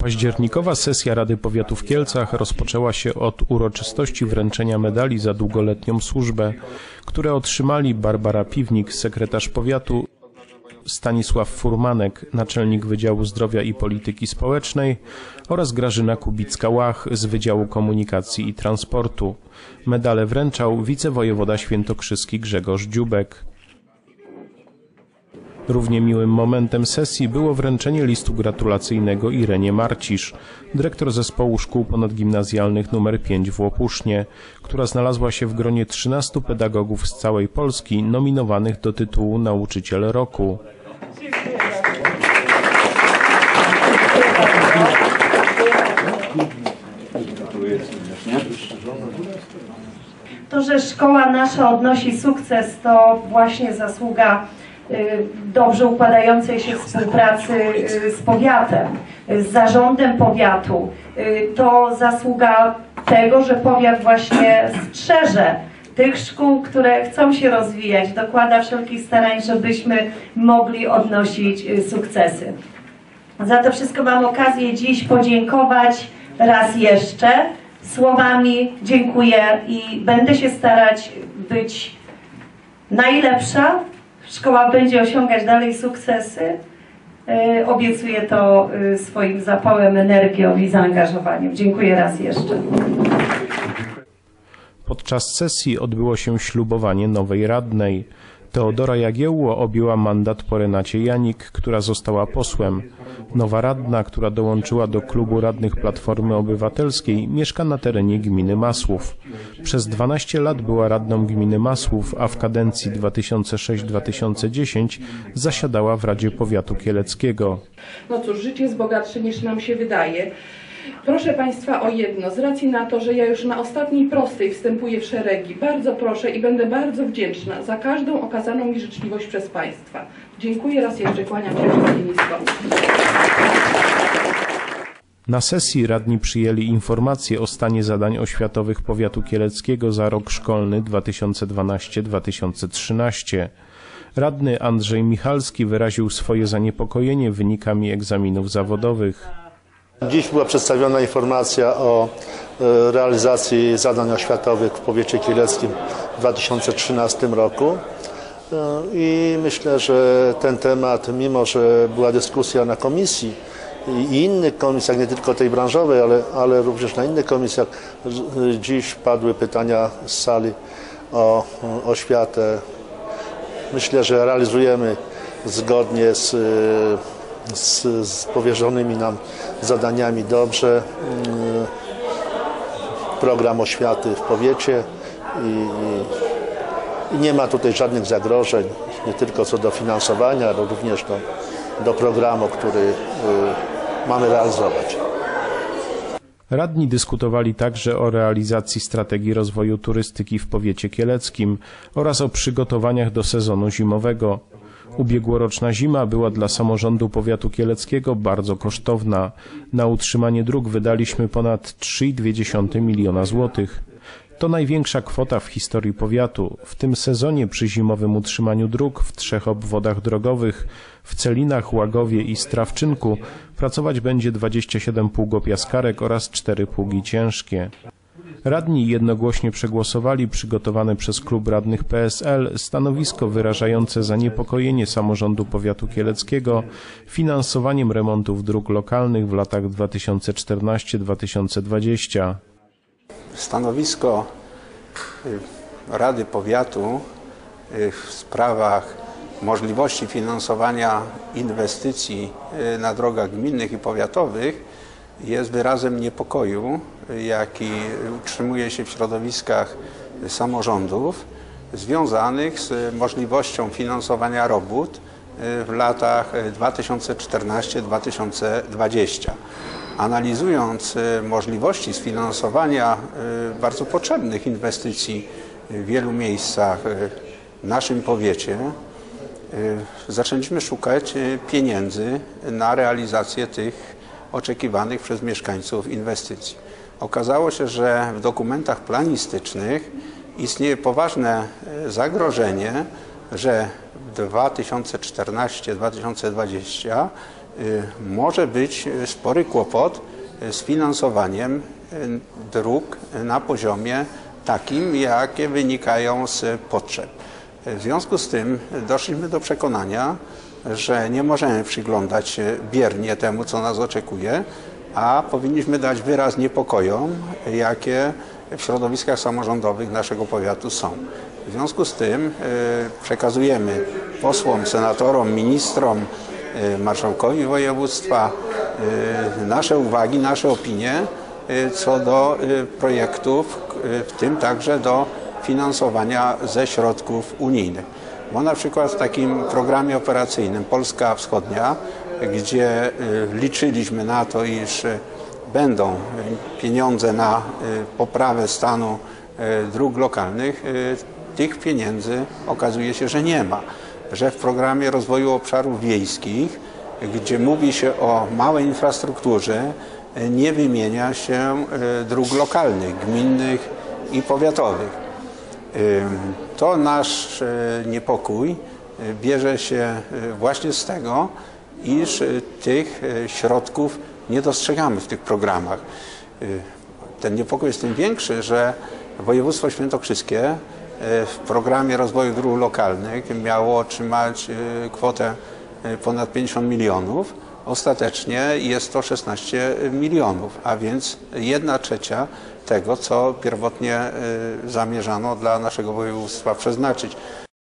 Październikowa sesja Rady Powiatu w Kielcach rozpoczęła się od uroczystości wręczenia medali za długoletnią służbę, które otrzymali Barbara Piwnik, sekretarz powiatu, Stanisław Furmanek, naczelnik Wydziału Zdrowia i Polityki Społecznej oraz Grażyna Kubicka-Łach z Wydziału Komunikacji i Transportu. Medale wręczał wicewojewoda świętokrzyski Grzegorz Dziubek. Równie miłym momentem sesji było wręczenie listu gratulacyjnego Irenie Marcisz, dyrektor zespołu szkół ponadgimnazjalnych nr 5 w Łopusznie, która znalazła się w gronie 13 pedagogów z całej Polski nominowanych do tytułu Nauczyciel Roku. To, że szkoła nasza odnosi sukces, to właśnie zasługa dobrze układającej się współpracy z powiatem, z zarządem powiatu. To zasługa tego, że powiat właśnie strzeże tych szkół, które chcą się rozwijać, dokłada wszelkich starań, żebyśmy mogli odnosić sukcesy. Za to wszystko mam okazję dziś podziękować raz jeszcze. Słowami dziękuję i będę się starać być najlepsza. Szkoła będzie osiągać dalej sukcesy. Obiecuję to swoim zapałem, energią i zaangażowaniem. Dziękuję raz jeszcze. Podczas sesji odbyło się ślubowanie nowej radnej. Teodora Jagiełło objęła mandat po Renacie Janik, która została posłem. Nowa radna, która dołączyła do klubu radnych Platformy Obywatelskiej, mieszka na terenie gminy Masłów. Przez 12 lat była radną gminy Masłów, a w kadencji 2006-2010 zasiadała w Radzie Powiatu Kieleckiego. No cóż, życie jest bogatsze niż nam się wydaje. Proszę Państwa o jedno, z racji na to, że ja już na ostatniej prostej wstępuję w szeregi, bardzo proszę i będę bardzo wdzięczna za każdą okazaną mi życzliwość przez Państwa. Dziękuję raz jeszcze, kłaniam się wszystkim nisko. Na sesji radni przyjęli informacje o stanie zadań oświatowych powiatu kieleckiego za rok szkolny 2012-2013. Radny Andrzej Michalski wyraził swoje zaniepokojenie wynikami egzaminów zawodowych. Dziś była przedstawiona informacja o realizacji zadań oświatowych w powiecie kieleckim w 2013 roku i myślę, że ten temat, mimo że była dyskusja na komisji i innych komisjach, nie tylko tej branżowej, ale również na innych komisjach, dziś padły pytania z sali o oświatę. Myślę, że realizujemy zgodnie z powierzonymi nam zadaniami dobrze program oświaty w powiecie i nie ma tutaj żadnych zagrożeń, nie tylko co do finansowania, ale również do programu, który mamy realizować. Radni dyskutowali także o realizacji strategii rozwoju turystyki w powiecie kieleckim oraz o przygotowaniach do sezonu zimowego. Ubiegłoroczna zima była dla samorządu powiatu kieleckiego bardzo kosztowna. Na utrzymanie dróg wydaliśmy ponad 3,2 miliona złotych. To największa kwota w historii powiatu. W tym sezonie przy zimowym utrzymaniu dróg w 3 obwodach drogowych, w Celinach, Łagowie i Strawczynku pracować będzie 27 pługopiaskarek oraz 4 pługi ciężkie. Radni jednogłośnie przegłosowali przygotowane przez klub radnych PSL stanowisko wyrażające zaniepokojenie samorządu powiatu kieleckiego finansowaniem remontów dróg lokalnych w latach 2014-2020. Stanowisko Rady Powiatu w sprawach możliwości finansowania inwestycji na drogach gminnych i powiatowych jest wyrazem niepokoju, jaki utrzymuje się w środowiskach samorządów związanych z możliwością finansowania robót w latach 2014-2020. Analizując możliwości sfinansowania bardzo potrzebnych inwestycji w wielu miejscach w naszym powiecie, zaczęliśmy szukać pieniędzy na realizację tych oczekiwanych przez mieszkańców inwestycji. Okazało się, że w dokumentach planistycznych istnieje poważne zagrożenie, że w 2014-2020 może być spory kłopot z finansowaniem dróg na poziomie takim, jakie wynikają z potrzeb. W związku z tym doszliśmy do przekonania, że nie możemy przyglądać się biernie temu, co nas oczekuje, a powinniśmy dać wyraz niepokojom, jakie w środowiskach samorządowych naszego powiatu są. W związku z tym przekazujemy posłom, senatorom, ministrom, marszałkowi województwa nasze uwagi, nasze opinie co do projektów, w tym także do finansowania ze środków unijnych. Bo na przykład w takim programie operacyjnym Polska Wschodnia, gdzie liczyliśmy na to, iż będą pieniądze na poprawę stanu dróg lokalnych, tych pieniędzy okazuje się, że nie ma. Że w programie rozwoju obszarów wiejskich, gdzie mówi się o małej infrastrukturze, nie wymienia się dróg lokalnych, gminnych i powiatowych. To nasz niepokój bierze się właśnie z tego, iż tych środków nie dostrzegamy w tych programach. Ten niepokój jest tym większy, że województwo świętokrzyskie w programie rozwoju dróg lokalnych miało otrzymać kwotę ponad 50 milionów. Ostatecznie jest to 16 milionów, a więc 1/3 tego, co pierwotnie zamierzano dla naszego województwa przeznaczyć.